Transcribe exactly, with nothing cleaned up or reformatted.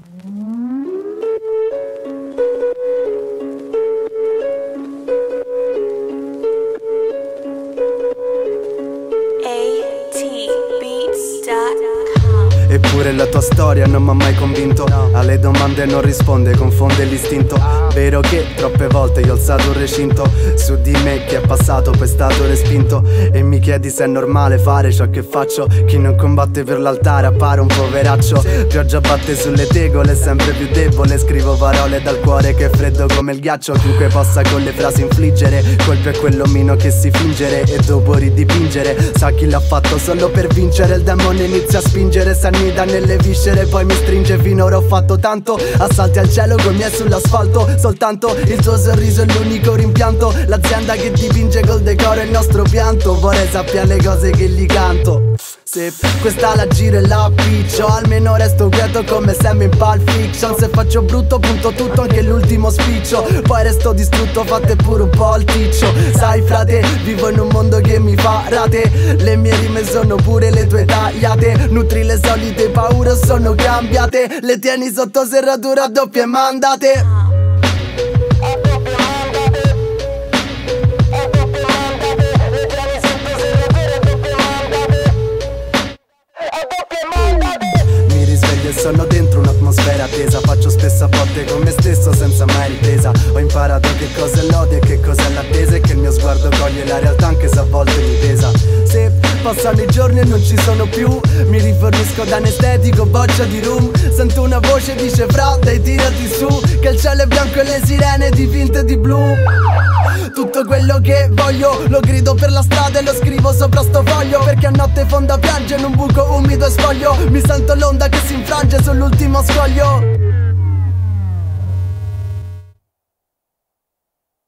Eppure la tua storia non mi ha mai convinto. Alle domande non risponde, confonde l'istinto. Vero che troppe volte io ho alzato un recinto su di me, chi è passato poi è stato respinto. E mi chiedi se è normale fare ciò che faccio. Chi non combatte per l'altare appare un poveraccio. Pioggia batte sulle tegole, sempre più debole. Scrivo parole dal cuore che è freddo come il ghiaccio. Chiunque possa con le frasi infliggere colpe a quell'omino che si fingere e dopo ridipingere. Sa chi l'ha fatto solo per vincere. Il demone inizia a spingere, si annida nelle viscere, poi mi stringe. Finora ho fatto tanto, assalti al cielo con miei sull'asfalto. Soltanto il tuo sorriso è l'unico rimpianto. L'azienda che dipinge col decoro il nostro pianto. Vorrei sappia le cose che gli canto. Se questa la giro e la appiccio, almeno resto quieto come Sam in Pulp Fiction. Se faccio brutto punto tutto, anche l'ultimo spiccio. Poi resto distrutto, fate pure un po' il ticcio. Sai frate, vivo in un mondo che mi fa rate. Le mie rime sono pure le tue tagliate. Nutri le solite paure, sono cambiate. Le tieni sotto serratura a doppie mandate. Sono dentro un'atmosfera tesa. Faccio spesso a botte con me stesso senza mai ripresa. Ho imparato che cos'è l'odio e che cos'è l'attesa. E che il mio sguardo coglie la realtà anche se a volte mi pesa. Se passano i giorni e non ci sono più, mi rifornisco da anestetico, boccia di rum. Sento una voce dice fra, dai tirati su, che il cielo è bianco e le sirene dipinte di blu. Tutto quello che voglio lo grido per la strada e lo scrivo sopra sto foglio. Perché a notte fonda piange in un buco umido e spoglio. Mi sento l'onda che si infrange sull'ultimo scoglio.